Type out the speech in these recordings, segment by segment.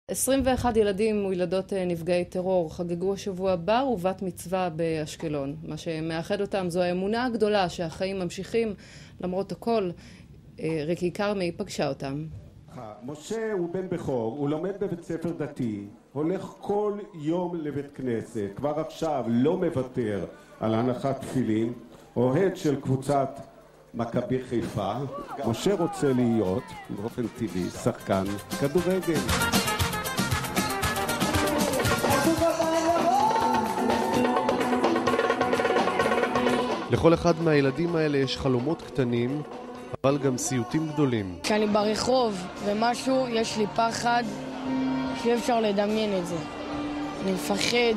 21 ילדים וילדות נפגעי טרור חגגו השבוע בר ובת מצווה באשקלון. מה שמאחד אותם זו האמונה הגדולה שהחיים ממשיכים למרות הכל. ריקי קרמי פגשה אותם. משה הוא בן בכור, הוא לומד בבית ספר דתי, הולך כל יום לבית כנסת, כבר עכשיו לא מוותר על הנחת תפילין, אוהד של קבוצת מכבי חיפה. משה רוצה להיות באופן טבעי שחקן כדורגל. לכל אחד מהילדים האלה יש חלומות קטנים, אבל גם סיוטים גדולים. כשאני ברחוב ומשהו, יש לי פחד שאי אפשר לדמיין את זה. אני מפחד.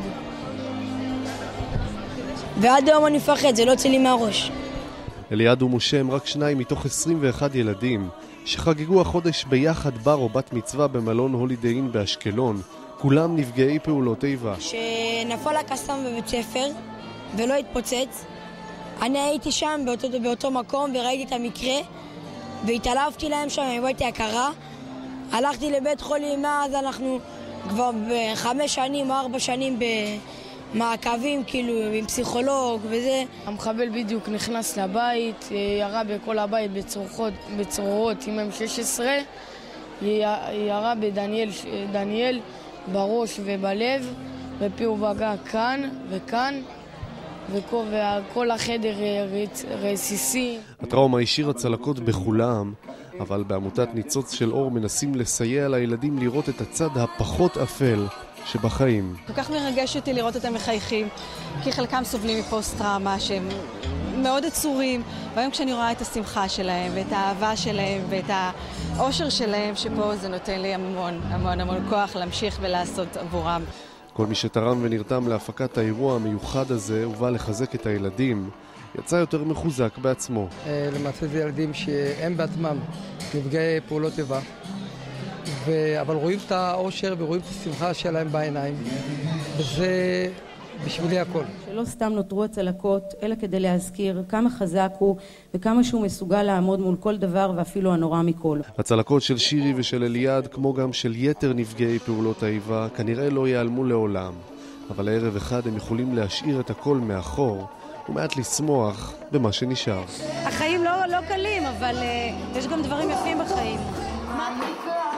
ועד היום אני מפחד, זה לא יוצא לי מהראש. אליעד ומשה הם רק 2 מתוך 21 ילדים שחגגו החודש ביחד בר או בת מצווה במלון הולידיי אין באשקלון. כולם נפגעי פעולות איבה. שנפל הקסאם בבית ספר ולא התפוצץ, אני הייתי שם באותו מקום וראיתי את המקרה והתעלפתי להם שם, הבאתי הכרה, הלכתי לבית חולים, מאז אנחנו כבר 5 שנים או 4 שנים במעקבים כאילו עם פסיכולוג וזה. המחבל בדיוק נכנס לבית, ירה בכל הבית בצרורות עם M16, ירה בדניאל בראש ובלב, בפי ובגע כאן וכאן, וכל החדר רסיסי. הטראומה השאירה צלקות בכולם, אבל בעמותת ניצוץ של אור מנסים לסייע לילדים לראות את הצד הפחות אפל שבחיים. כל כך מרגש אותי לראות אותם מחייכים, כי חלקם סובלים מפוסט-טראומה שהם מאוד עצורים, והיום כשאני רואה את השמחה שלהם ואת האהבה שלהם ואת האושר שלהם שפה, זה נותן לי המון כוח להמשיך ולעשות עבורם. כל מי שתרם ונרתם להפקת האירוע המיוחד הזה ובא לחזק את הילדים, יצא יותר מחוזק בעצמו. למעשה זה ילדים שהם בעצמם נפגעי פעולות איבה, אבל רואים את האושר ורואים את השמחה שלהם בעיניים, וזה בשבילי הכל. שלא סתם נותרו הצלקות, אלא כדי להזכיר כמה חזק הוא וכמה שהוא מסוגל לעמוד מול כל דבר ואפילו הנורא מכל. הצלקות של שירי ושל אליעד, כמו גם של יתר נפגעי פעולות האיבה, כנראה לא ייעלמו לעולם. אבל הערב אחד הם יכולים להשאיר את הכל מאחור ומעט לשמוח במה שנשאר. החיים לא קלים, אבל יש גם דברים יפים בחיים.